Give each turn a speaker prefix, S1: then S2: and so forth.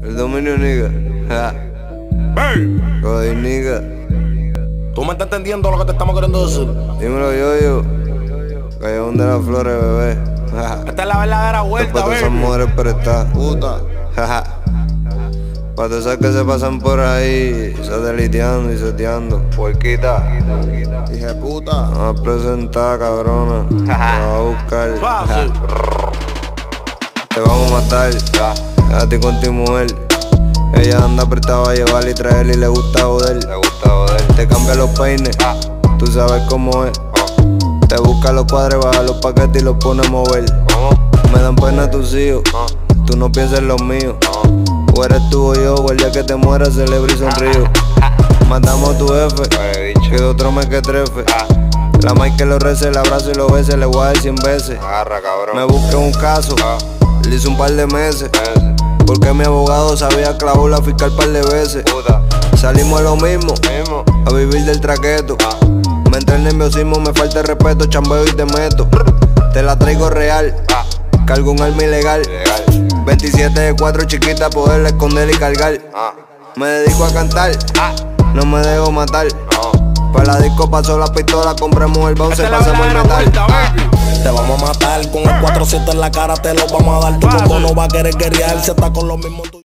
S1: El dominio nigga. Ja. Joder, nigga.
S2: ¿Tú me estás entendiendo lo que te estamos queriendo decir?
S1: Dímelo, yo. Callejón de las Flores, bebé.
S2: Esta es la verdadera vuelta,
S1: Después de esas mujeres prestadas.
S2: puta.
S1: Para todas esas que se pasan por ahí, sateliteando y seteando. Puerquita.
S2: Dije puta.
S1: Vamos a presentar, cabrona. Te vas a buscar.
S2: Fácil.
S1: Te vamos a matar. A ti con tu mujer. Ella anda apretada a llevar y traer y le gusta joder. Te cambia los peines. Tú sabes cómo es. Te busca los cuadros, baja los paquetes y los pone a mover. Me dan pena tus hijos. Tú no piensas en los míos. O eres tú o yo, o el día que te mueras celebro y sonrío. Matamos a tu jefe, que de otro me que trefe. La maíz que lo rece, el abrazo y lo bese, le voy a dar 100 veces. Me busqué un caso, le hice un par de meses. Porque mi abogado sabía clavó la fiscal par de veces. Salimos a lo mismo, a vivir del traqueto. Me entra el nerviosismo, me falta el respeto, chambeo y te meto. Te la traigo real, cargo un arma ilegal. 27 de 4 chiquita, poderla esconder y cargar. Me dedico a cantar, no me dejo matar. Para la disco pasó la pistola, compramos el bounce, pasamos el metal.
S2: Te vamos a matar con el 4-7 en la cara, te lo vamos a dar. Tu combo no va a querer guerrear, se está con los mismos.